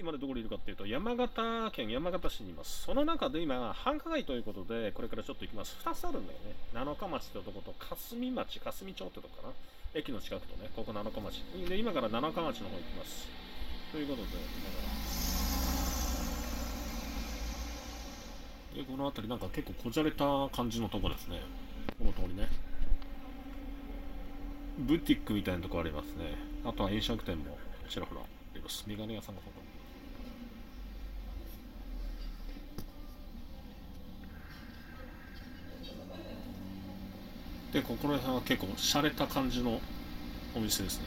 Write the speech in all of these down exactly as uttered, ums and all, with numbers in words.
今でどこにいるかっていうと、山形県山形市にいます。その中で今、繁華街ということで、これからちょっと行きます。ふたつあるんだよね。七日町ってとこと、霞町、霞町ってとこかな。駅の近くとね、ここ七日町。で、今から七日町の方行きます。ということで、だからで、この辺りなんか結構こじゃれた感じのとこですね。この通りね。ブティックみたいなとこありますね。あとは飲食店もちらほらあります。メガネ屋さんがそこ。で、ここら辺は結構洒落た感じのお店ですね。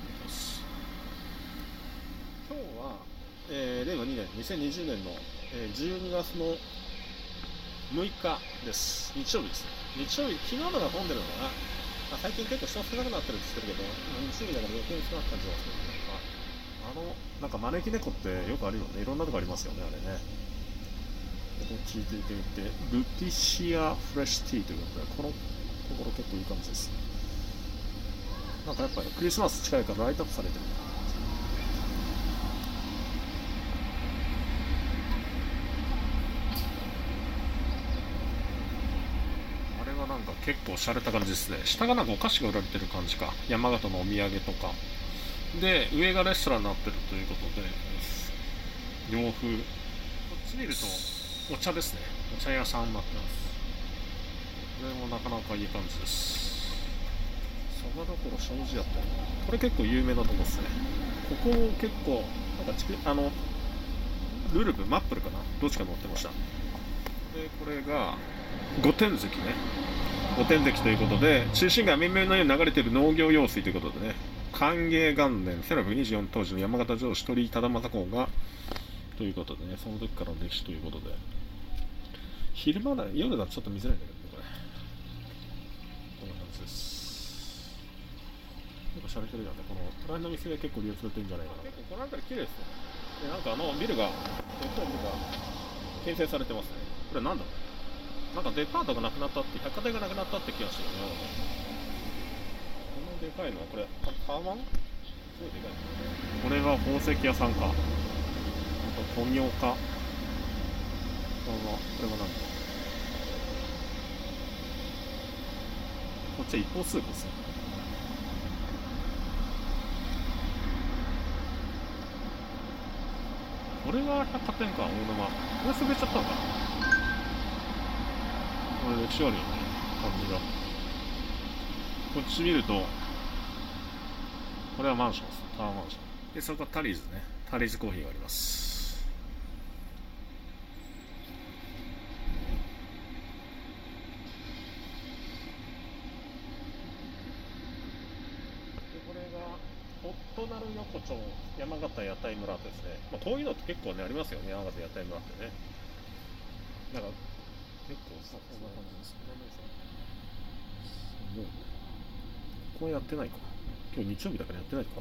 今日は、えー、令和にねん、にせんにじゅうねんの、えー、じゅうにがつのむいかです。日曜日ですね。日曜日、昨日のが混んでるのかな。まあ、最近結構人少なくなってるんですけど、日曜日だから余計に少なく感じますけどね。まあ、あの、なんか招き猫ってよくあるよね。いろんなとこありますよね、あれね。こっち聞いてみて、ルティシアフレッシュティーということで、このところ結構いい感じです。なんかやっぱりクリスマス近いからライトアップされてる。あれはなんか結構洒落た感じですね。下がなんかお菓子が売られてる感じか。山形のお土産とか。で、上がレストランになってるということで、洋風。こっち見るとお茶ですね。お茶屋さんになってます。これもなかなかいい感じです。そばどころ障子やったよ。これ結構有名なとこですね。ここ結構なんかちくあのルルブマップルかな、どっちか乗ってました。でこれが御殿関ね。御殿関ということで、中心街面々のように流れている農業用水ということでね、寛永元年せんろっぴゃくにじゅうよん当時の山形城主鳥居忠政公がということでね、その時からの歴史ということで、昼間だ夜だとちょっと見づらいんだけどね、これこんな感じです。なんか洒落てるよね。この隣の店で結構利用されてるんじゃないかな。結構この辺り綺麗ですね。でなんかあのビルがデパートが形成されてますね。これなんだろう、なんかデパートがなくなったって、百貨店がなくなったって気がしてるね。このでかいのはこれタワマン、すごいでかい。これは宝石屋さんか、あと富岡、これは何だ、こっちは一方通行ですね。これが百貨店か、大沼。これ潰れちゃったのかな。これ歴史あるよね、感じが。こっち見ると、これはマンションです。タワーマンション。で、そこはタリーズね。タリーズコーヒーがあります。で、これが、ホットナル横丁山形屋台村ですね。まあ、こういうのって結構ね、ありますよね、山形屋台村ってね。なんか、結構さ、こんな感じですね。すごいね。ここはやってないか。今日日曜日だからやってないかな。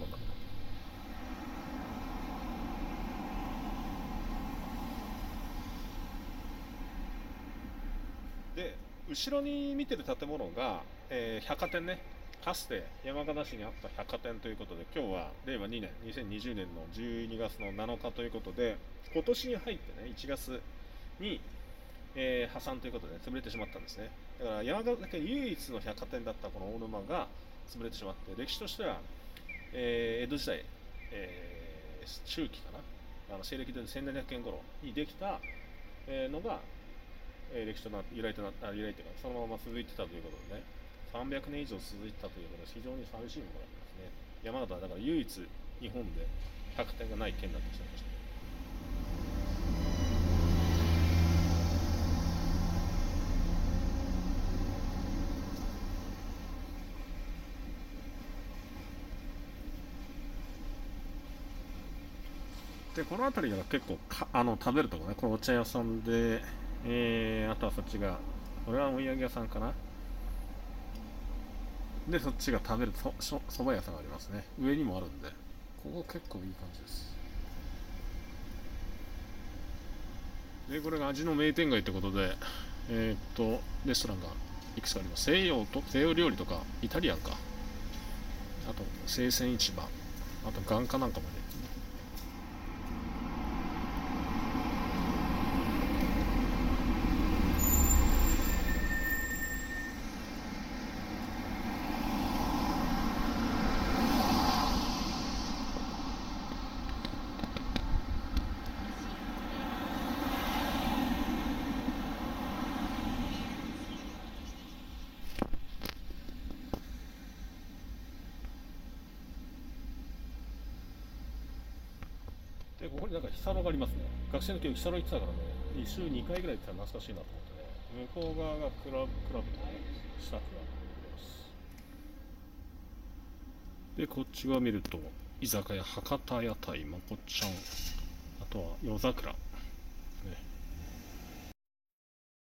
で、後ろに見てる建物が、えー百貨店ね。かつて山形市にあった百貨店ということで、今日は令和にねん、にせんにじゅうねんのじゅうにがつのなのかということで、今年に入ってね、いちがつに、えー破産ということで、ね、潰れてしまったんですね。だから山形県唯一の百貨店だったこの大沼が潰れてしまって、歴史としては、えー江戸時代、えー中期かな、あの西暦でせんななひゃくねん頃にできた、えーのが、えー歴史となって由来となった由来というか、そのまま続いてたということでね、さんびゃくねん以上続いてたということで非常に寂しいものだったんですね。山形はだから唯一日本で百貨店がない県だとしてました。でこの辺りが結構かあの食べるとこね、このお茶屋さんで、えー、あとはそっちが、これはお土産屋さんかな。でそっちが食べるそそそば屋さんがありますね。上にもあるんで、ここ結構いい感じです。でこれが味の名店街ってことで、えー、っとレストランがいくつかあります。西洋と西洋料理とかイタリアンか、あと生鮮市場、あと眼科なんかもね。 でここになんかヒサロがありますね。学生の時ヒサロ行ってたからね、週にかいぐらい行ってたら懐かしいなと思ってね。向こう側がクラブクラブのね、スタッフがます。でこっち側見ると居酒屋博多屋台まこちゃん、あとは夜桜ね、